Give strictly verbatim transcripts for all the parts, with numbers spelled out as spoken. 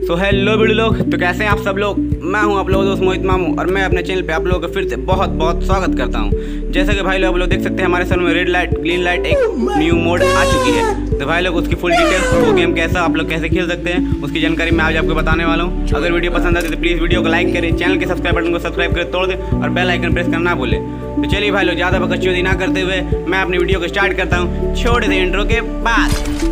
So hello video लोग, तो कैसे हैं आप सब लोग। मैं हूं आप लोगों दोस्त मोहित मामू और मैं अपने चैनल पे आप लोगों का फिर से बहुत बहुत स्वागत करता हूं। जैसा कि भाई लोग आप लोग देख सकते हैं हमारे सर में रेड लाइट ग्रीन लाइट एक न्यू मोड आ चुकी है। तो भाई लोग उसकी फुल डिटेल्स, वो गेम कैसा आप लोग कैसे खेल सकते हैं उसकी जानकारी मैं आज आपको बताने वाला हूँ। अगर वीडियो पसंद आती है तो प्लीज़ वीडियो को लाइक करें, चैनल के सब्सक्राइब बटन को सब्सक्राइब करें तोड़ दें और बेल आइकन प्रेस करना ना भूलें। तो चलिए भाई लोग ज़्यादा बकचोदी ना करते हुए मैं अपनी वीडियो को स्टार्ट करता हूँ छोटे से इंट्रो के बाद।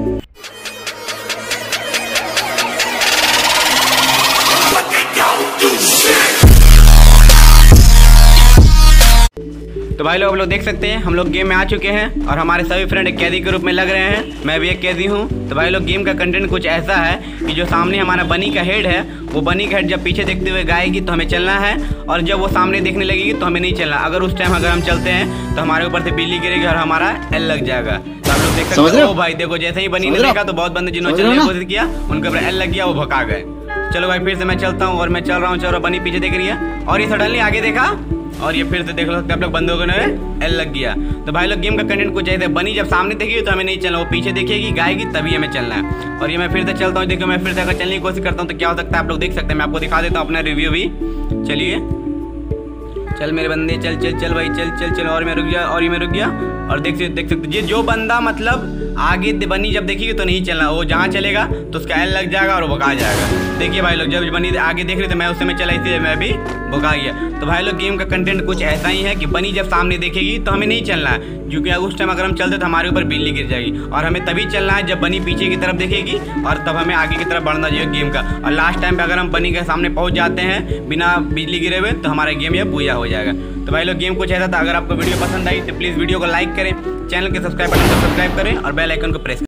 तो भाई लोग आप लोग देख सकते हैं हम लोग गेम में आ चुके हैं और हमारे सभी फ्रेंड एक कैदी के रूप में लग रहे हैं। मैं भी एक कैदी हूँ। तो भाई लोग गेम का कंटेंट कुछ ऐसा है कि जो सामने हमारा बनी का हेड है, वो बनी का हेड जब पीछे देखते हुए गाएगी तो हमें चलना है, और जब वो सामने देखने लगेगी तो हमें नहीं चलना। अगर उस टाइम अगर हम चलते हैं तो हमारे ऊपर से बिजली गिरेगी और हमारा एल लग जाएगा। तो आप लोग देख सकते हैं। ओ भाई देखो, जैसे ही बनी ने देखा तो बहुत बंदे जिन्होंने चलने की कोशिश किया उनके ऊपर एल लग गया, वो भगा गए। चलो भाई फिर से मैं चलता हूँ और मैं चल रहा हूँ, चलो बनी पीछे देख रही है और ये सडनली आगे देखा और ये फिर से देख लो आप लोग बंदों को एल लग गया। तो भाई लोग गेम का कंटेंट कुछ ऐसे, बनी जब सामने देखिए तो हमें नहीं चलना, वो पीछे देखेगी गाएगी तभी हमें चलना है। और ये मैं फिर से चलता हूँ, देखो मैं फिर से अगर चलने की कोशिश करता हूँ तो क्या हो सकता है आप लोग देख सकते हैं। मैं आपको दिखा देता हूँ अपना रिव्यू भी। चलिए चल मेरे बंदे, चल चल चल भाई चल चल चल और मैं रुक गया और ये मैं रुक गया। और देख सकते देख सकते ये जो बंदा मतलब आगे बनी जब देखेगी तो नहीं चलना, वो जहाँ चलेगा तो उसका एल लग जाएगा और वो भगा जाएगा। देखिए भाई लोग जब बनी आगे देख रहे थे मैं उस समय चला, इसलिए मैं भी भगा गया। तो भाई लोग गेम का कंटेंट कुछ ऐसा ही है कि बनी जब सामने देखेगी तो हमें नहीं चलना है, क्योंकि उस टाइम अगर हम चलते तो हमारे ऊपर बिजली गिर जाएगी। और हमें तभी चलना है जब बनी पीछे की तरफ देखेगी और तब हमें आगे की तरफ बढ़ना चाहिए गेम का। और लास्ट टाइम पे अगर हम बनी के सामने पहुंच जाते हैं बिना बिजली गिरे हुए तो हमारा गेम ये पूरा हो जाएगा। तो भाई लोग गेम कुछ ऐसा था। अगर आपको वीडियो पसंद आई तो प्लीज़ वीडियो को लाइक करें, चैनल के सब्सक्राइब बटन को सब्सक्राइब करें और बेल आइकन को प्रेस